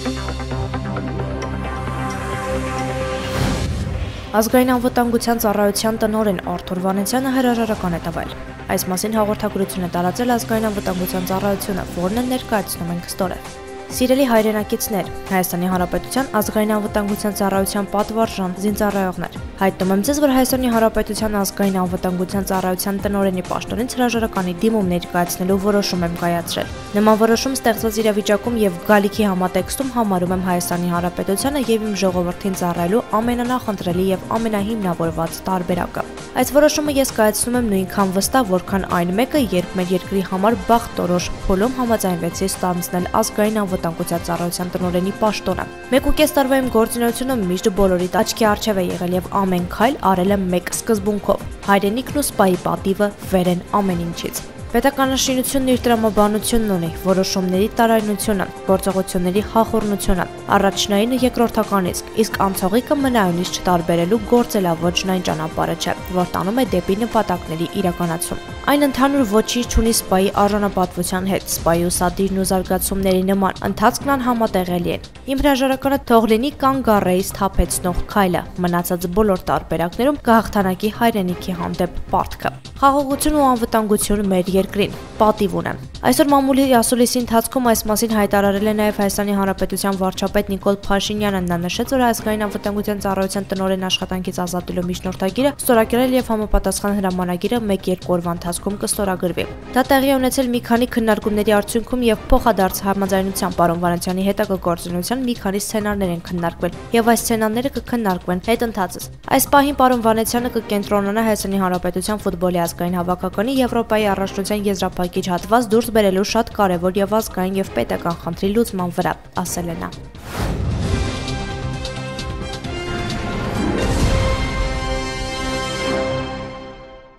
Ազգային անվտանգության ծառայության տնօրեն Արթուր Վանեցյանը հրաժարական է տվել։ Այս մասին հաղորդագրություն է տարածել ազգային անվտանգության ծառայությունը, որն ներկայացնում ենք ստորև։ Սիրելի հայրենակիցներ, Հայաստանի Հանրապետության ազգային անվտանգության ծառայության պատվարժան զինծառայողներ, հայտնում եմ ձեզ, որ Հայաստանի Հանրապետության ազգային անվտանգության ծառայության տնօրենի պաշտոնից հրաժարականի դիմում ներկայացնելու որոշում եմ կայացրել։ Նման որոշում ստեղծված իրավիճակում եւ գալիքի համատեքստում համարում եմ Հայաստանի Հանրապետությանը եւ իմ ժողովրդին ծառայելու ամենանախընտրելի եւ ամենահիմնավորված տարբերակը։ Այս որոշումը ես կայացնում եմ նույնքան վստահ, որքան այն մեկը, երբ մեր երկրի համար բախտորոշ փուլում համաձայնվեցի ստանձնել ազգային անվտանգության ծառայության տնօրենի պաշտոնը։ 1.5 տարվա իմ գործունեությունը միշտ բոլորի աչքի առջև է եղել եւ ամեն քայլ արել եմ մեկ սկզբունքով՝ հայրենիքն ու սպայի պատիվը վեր են ամեն ինչից։ Պետականաշինությունն իր տրամաբանությունն ունի, որոշումների տարայնությունը, գործողությունների հախուռնությունը, առաջնային ու երկրորդական իսկ անցողիկը մնայունից չտարբերելու գործելավոճն այն ճանապարհը չէ, որ տանում է դեպի նպատակների իրականացում։ Այն ընդհանուր ոչինչ չունի սպայի արժանապատվության հետ, սպայի ուսադիրն ու զարգացումների նման, ընթացքն անհամատեղելի են։ Իմ հրաժարականը թող լինի կանգ առեից թափեցնող քայլը, մնացած բոլոր տարբերակներում կհաղթանակի հայրենիքի հանդեպ պարտքը։ Խաղաղություն ու անվտանգություն մեր երկրին, պատիվ ունեմ։ Այսօր մամուլի ասուլիսի ընթացքում այս մասին հայտարարել է նաև Հայաստանի Հանրապետության վարչապետ Նիկոլ Փաշինյանը։ Նա նշեց, որ ազգային անվտանգության ծառայության տնօրեն աշխատանքից ազատելու միջնորդագիրը ստորագրել եւ համապատասխան հրամանագիրը 1-2 օրվա ընթացքում կստորագրվի։ Դա տեղի ունեցել մի քանի քննարկումների արդյունքում եւ փոխադարձ համաձայնությամբ պարոն Վանեցյանի հետագա գործունեության մի քանի սցենարներ են քննարկվել եւ այս սցենարները կքննարկվեն հետընթացս։ Այս պահին պարոն Վանեցյանը կկենտրոնանա Հայաստանի Հանրապետության ֆուտբոլի ազգային հավաքականի Եվրոպայի առաջնության եզրափակիչ հատված դուրս բերելու շատ կարևոր եւ ազգային եւ պետական խնդրի լուծման վրա, ասել է նա։